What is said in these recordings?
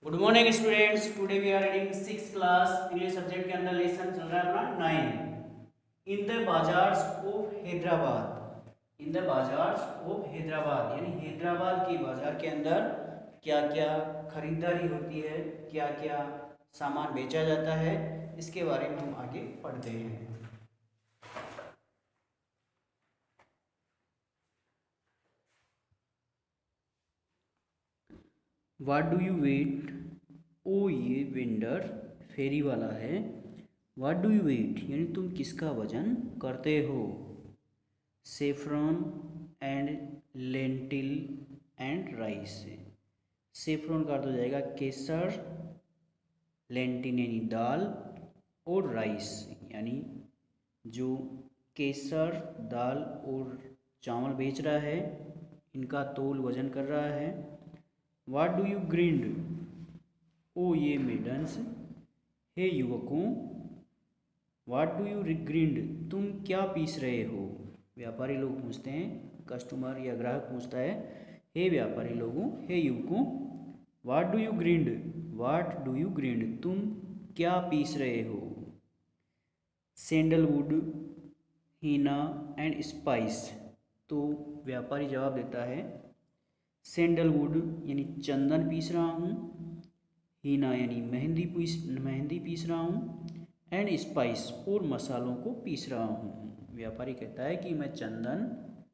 Good morning students. Today we are reading 6th class English subject के अंदर lesson चल रहा है अपना 9 in the bazaars of Hyderabad. In the bazaars of Hyderabad यानी हैदराबाद की बाजार के अंदर क्या क्या खरीदारी होती है, क्या क्या सामान बेचा जाता है, इसके बारे में हम आगे पढ़ते हैं। What do you weigh? O ye vendor फेरी वाला है। व्हाट डू यू वेट यानी तुम किसका वजन करते हो। Saffron and lentil and rice. Saffron का अर्थ हो जाएगा केसर, लेंटिन यानी दाल, और राइस यानी जो केसर, दाल और चावल बेच रहा है, इनका तोल वजन कर रहा है। What do you grind? O ye maidens, हे युवकों। व्हाट डू यू ग्रिंड तुम क्या पीस रहे हो। व्यापारी लोग पूछते हैं, कस्टमर या ग्राहक पूछता है, हे व्यापारी लोगों, हे युवकों। What do you grind, what do you grind तुम क्या पीस रहे हो। Sandalwood, henna and spice. तो व्यापारी जवाब देता है, सैंडलवुड यानी चंदन पीस रहा हूँ, हीना यानी मेहंदी पीस रहा हूँ, एंड स्पाइस और मसालों को पीस रहा हूँ। व्यापारी कहता है कि मैं चंदन,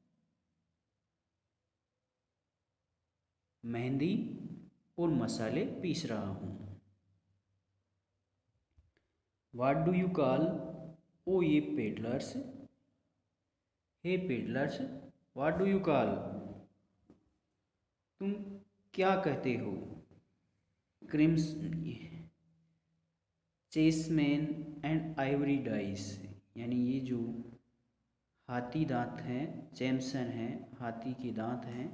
मेहंदी और मसाले पीस रहा हूँ। What do you call? O ye peddlers, हे peddlers. What do you call तुम क्या कहते हो। क्रिम्स, चेसमैन एंड आइवरी डाइस यानी ये जो हाथी दांत हैं, चैमसन हैं, हाथी के दांत हैं।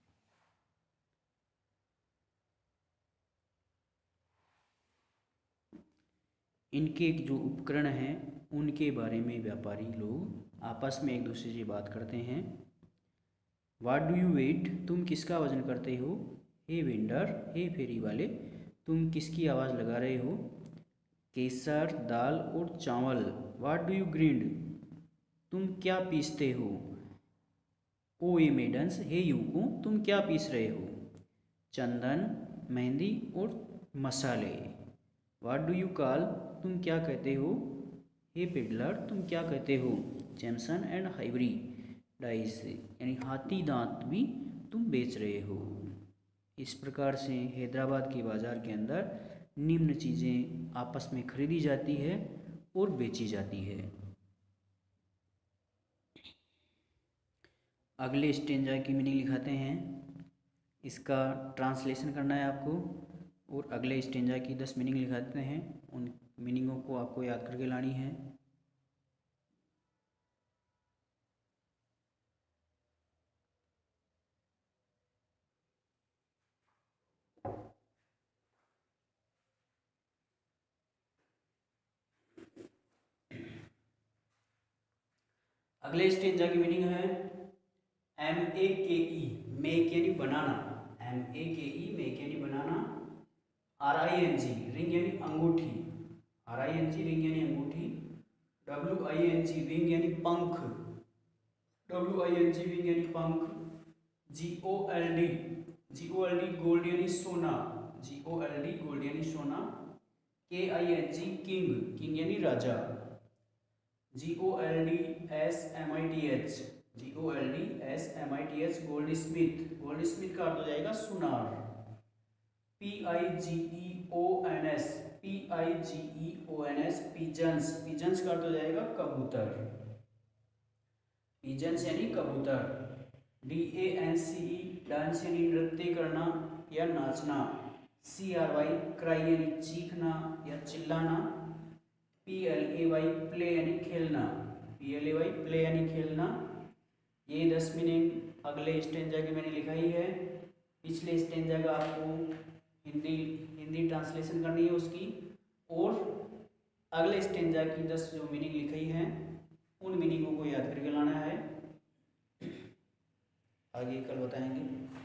इनके जो उपकरण हैं उनके बारे में व्यापारी लोग आपस में एक दूसरे से बात करते हैं। व्हाट डू यू वेट तुम किसका वजन करते हो। हे वेंडर, हे फेरी वाले, तुम किसकी आवाज़ लगा रहे हो। केसर, दाल और चावल। व्हाट डू यू ग्रिंड तुम क्या पीसते हो। ओ ये मेडन्स, हे युवकों तुम क्या पीस रहे हो। चंदन, मेहंदी और मसाले। व्हाट डू यू कॉल तुम क्या कहते हो। हे पेडलर तुम क्या कहते हो। जैमसन एंड हाइवरी डाइस यानी हाथी दांत भी तुम बेच रहे हो। इस प्रकार से हैदराबाद के बाज़ार के अंदर निम्न चीज़ें आपस में खरीदी जाती है और बेची जाती है। अगले स्टेंजा की मीनिंग लिखाते हैं, इसका ट्रांसलेशन करना है आपको, और अगले स्टेंजा की 10 मीनिंग लिखाते हैं। उन मीनिंगों को आपको याद करके लानी है। अगले स्टेंजा की मीनिंग है MEKE, मेक यानी बनाना। MEKE मेक यानी बनाना। RING रिंग यानी अंगूठी। RING रिंग यानी अंगूठी। WING विंग यानी पंख। WING विंग यानी पंख। GOLD गोल्ड यानी सोना। GOLD गोल्ड यानी सोना। KING किंग, किंग यानी राजा। GOLDSMITH, GOLDSMITH goldsmith, goldsmith का अर्थ हो जाएगा सुनार। PIGEONS, PIGEONS पिजन्स, पिजन्स का अर्थ हो जाएगा कबूतर। पिजन्स यानी कबूतर। DANCE डांस यानी नृत्य करना या नाचना। CRY क्राई यानी चीखना या चिल्लाना। PLAY प्ले यानी खेलना। PLAY प्ले यानी खेलना। ये 10 मीनिंग अगले स्टेंजा की मैंने लिखाई है। पिछले स्टेंजा का आपको हिंदी हिंदी ट्रांसलेशन करनी है उसकी, और अगले स्टेंजा की 10 जो मीनिंग लिखी हैं उन मीनिंगों को याद करके लाना है। आगे कल बताएंगे।